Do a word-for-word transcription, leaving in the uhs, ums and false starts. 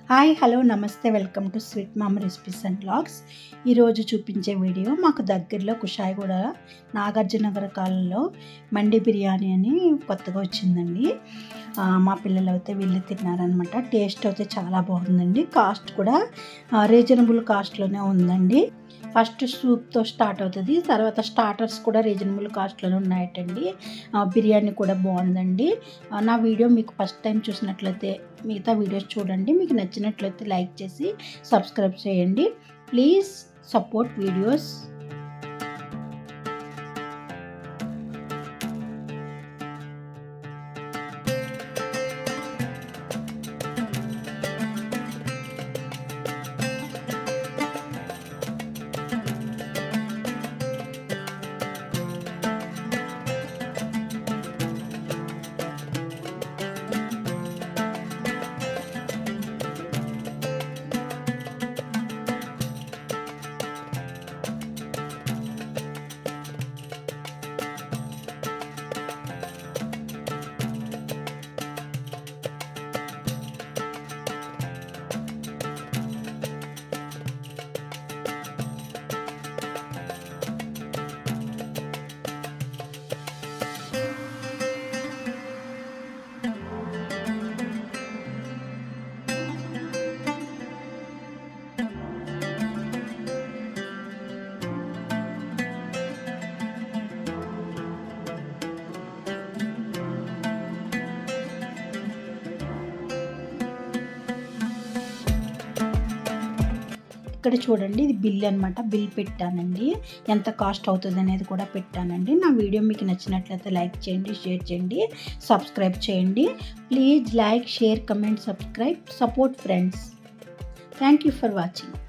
Hi hello నమస్తే welcome to sweet mom recipes and blogs. ఈరోజు చూపించే వీడియో మాకు దగ్గరలో కుషాయిగూడ నాగార్జునగర్ కాలంలో మండి బిర్యానీ అని కొత్తగా వచ్చిందండి. మా పిల్లలు అయితే వీళ్ళు తిన్నారనమాట. టేస్ట్ అయితే చాలా బాగుందండి. కాస్ట్ కూడా రీజనబుల్ కాస్ట్లోనే ఉందండి. ఫస్ట్ సూప్తో స్టార్ట్ అవుతుంది, తర్వాత స్టార్టర్స్ కూడా రీజనబుల్ కాస్ట్లోనే ఉన్నాయటండి. బిర్యానీ కూడా బాగుందండి. నా వీడియో మీకు ఫస్ట్ టైం చూసినట్లయితే మిగతా వీడియోస్ చూడండి. మీకు నచ్చినట్లయితే లైక్ చేసి సబ్స్క్రైబ్ చేయండి. Please support videos. ఇక్కడ చూడండి, ఇది బిల్ అనమాట. బిల్ పెట్టానండి, ఎంత కాస్ట్ అవుతుంది అనేది కూడా పెట్టానండి. నా వీడియో మీకు నచ్చినట్లయితే లైక్ చేయండి, షేర్ చేయండి, సబ్స్క్రైబ్ చేయండి. Please like, share, comment, subscribe, support friends. Thank you for watching.